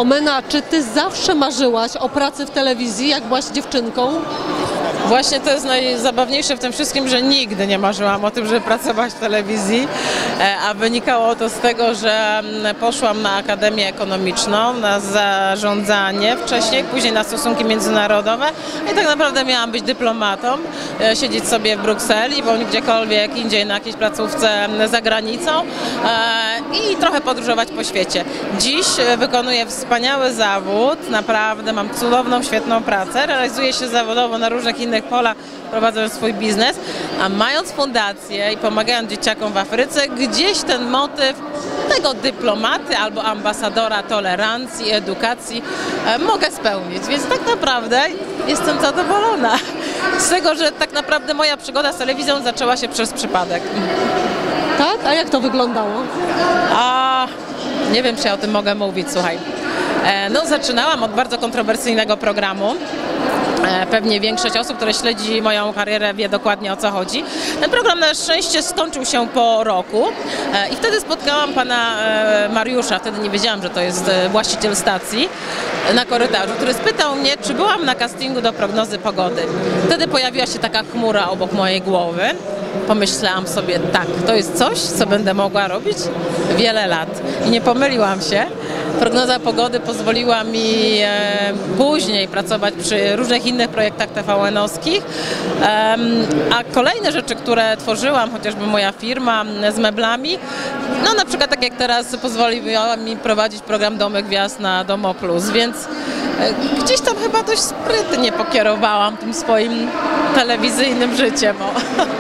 Omena, czy ty zawsze marzyłaś o pracy w telewizji, jak byłaś dziewczynką? Właśnie to jest najzabawniejsze w tym wszystkim, że nigdy nie marzyłam o tym, żeby pracować w telewizji, a wynikało to z tego, że poszłam na Akademię Ekonomiczną, na zarządzanie wcześniej, później na stosunki międzynarodowe i tak naprawdę miałam być dyplomatą, siedzieć sobie w Brukseli bądź gdziekolwiek indziej na jakiejś placówce za granicą i trochę podróżować po świecie. Dziś wykonuję wspaniały zawód, naprawdę mam cudowną, świetną pracę, realizuję się zawodowo na różnych innych polach, prowadząc swój biznes, a mając fundację i pomagając dzieciakom w Afryce, gdzieś ten motyw tego dyplomaty albo ambasadora tolerancji, edukacji mogę spełnić, więc tak naprawdę jestem zadowolona z tego, że tak naprawdę moja przygoda z telewizją zaczęła się przez przypadek. Tak? A jak to wyglądało? Nie wiem, czy ja o tym mogę mówić, słuchaj. No, zaczynałam od bardzo kontrowersyjnego programu. Pewnie większość osób, które śledzi moją karierę, wie dokładnie, o co chodzi. Ten program na szczęście skończył się po roku i wtedy spotkałam pana Mariusza, wtedy nie wiedziałam, że to jest właściciel stacji, na korytarzu, który spytał mnie, czy byłam na castingu do prognozy pogody. Wtedy pojawiła się taka chmura obok mojej głowy. Pomyślałam sobie, tak, to jest coś, co będę mogła robić wiele lat. I nie pomyliłam się. Prognoza pogody pozwoliła mi później pracować przy różnych innych projektach TVN-owskich, a kolejne rzeczy, które tworzyłam, chociażby moja firma z meblami, no na przykład tak jak teraz pozwoliła mi prowadzić program Domy Gwiazd na Domo Plus, więc gdzieś tam chyba dość sprytnie pokierowałam tym swoim telewizyjnym życiem.